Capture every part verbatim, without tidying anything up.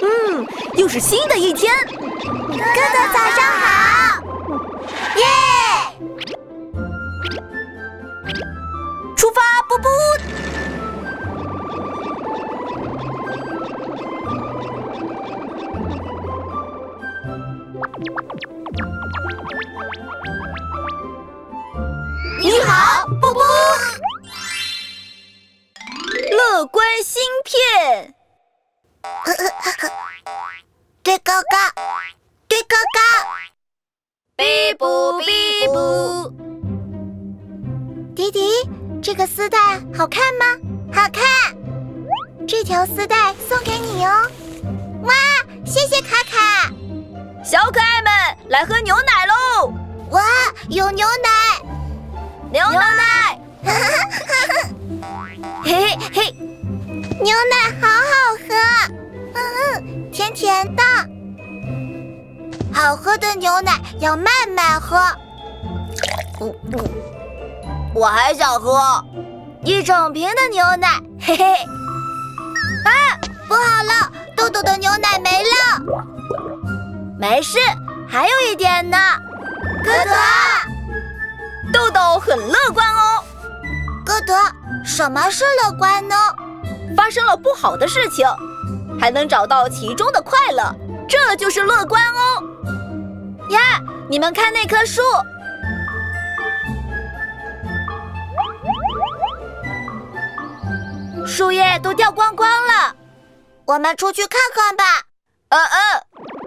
嗯，又是新的一天。 哥哥早上好！耶！ 出发，布布！ 你好，布布。 乐观芯片。 对高高，对高高。 哔布哔布。 迪迪，这个丝带好看吗？好看。这条丝带送给你哦。哇，谢谢卡卡。 小可爱们，来喝牛奶喽！ 哇，有牛奶！ 牛奶！嘿嘿嘿， 牛奶好好喝，嗯嗯，甜甜的。好喝的牛奶要慢慢喝。 嗯嗯，我还想喝一整瓶的牛奶，嘿嘿。啊，不好了，豆豆的牛奶没了。 没事，还有一点呢。 哥德， 豆豆很乐观哦。 哥德，什么是乐观呢？ 发生了不好的事情，还能找到其中的快乐，这就是乐观哦。呀，你们看那棵树，树叶都掉光光了。 我们出去看看吧。 嗯嗯。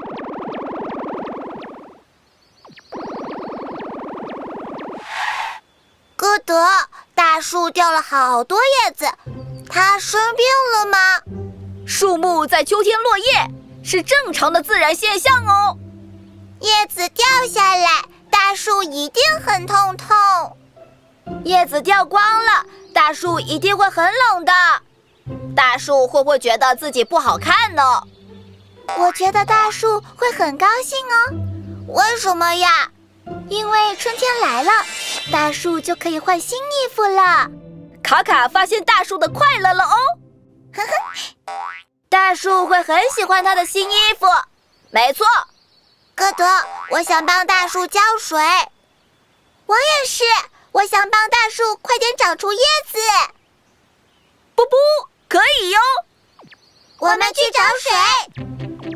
哥德，大树掉了好多叶子，它生病了吗？ 树木在秋天落叶是正常的自然现象哦。 叶子掉下来，大树一定很痛痛。 叶子掉光了，大树一定会很冷的。大树会不会觉得自己不好看呢？ 我觉得大树会很高兴哦。为什么呀？因为春天来了，大树就可以换新衣服了。 卡卡发现大树的快乐了哦。 呵呵， 大树会很喜欢它的新衣服。没错。 哥德，我想帮大树浇水。我也是，我想帮大树快点长出叶子。 布布，可以哟。 我们去找水。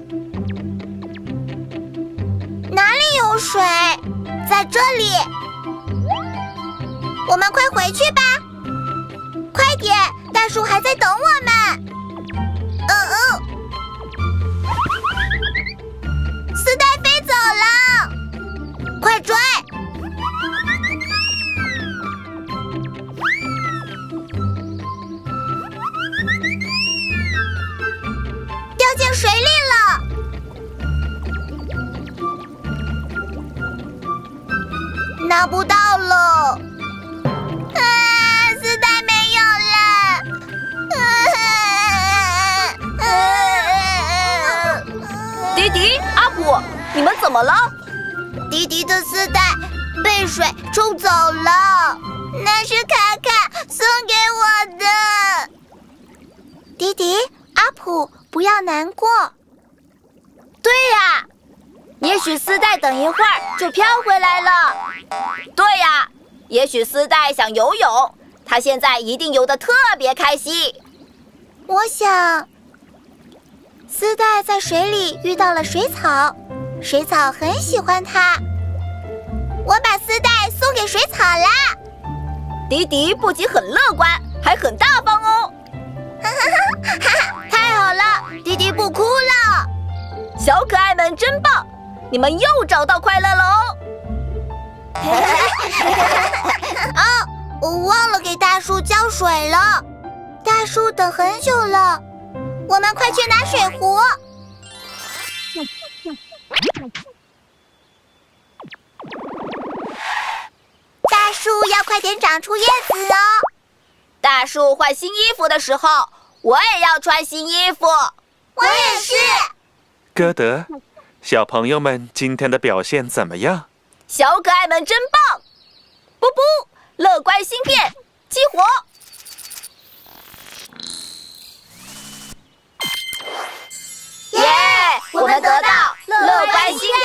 哪里有水？在这里。我们快回去吧。快点，大树还在等我们。嗯嗯。丝带飞走了，快追！掉进水里了。拿不到了。啊，丝带没有了。啊啊、 迪迪、阿普，你们怎么了？ 迪迪的丝带被水冲走了，那是卡卡送给我的。迪迪、阿普，不要难过。 对呀，也许丝带等一会儿就飘回来了。对呀，也许丝带想游泳，它现在一定游得特别开心。 我想，丝带在水里遇到了水草，水草很喜欢它。我把丝带送给水草啦。 迪迪不仅很乐观，还很大方哦。 哈哈哈哈！太好了，迪迪不哭了。 小可爱们真棒，你们又找到快乐了哦。 啊，我忘了给大树浇水了，大树等很久了，我们快去拿水壶。大树要快点长出叶子哦。 大树换新衣服的时候，我也要穿新衣服。 我也是。 歌德，小朋友们今天的表现怎么样？ 小可爱们真棒！布布，乐观芯片激活！ 耶！ 能得到乐观心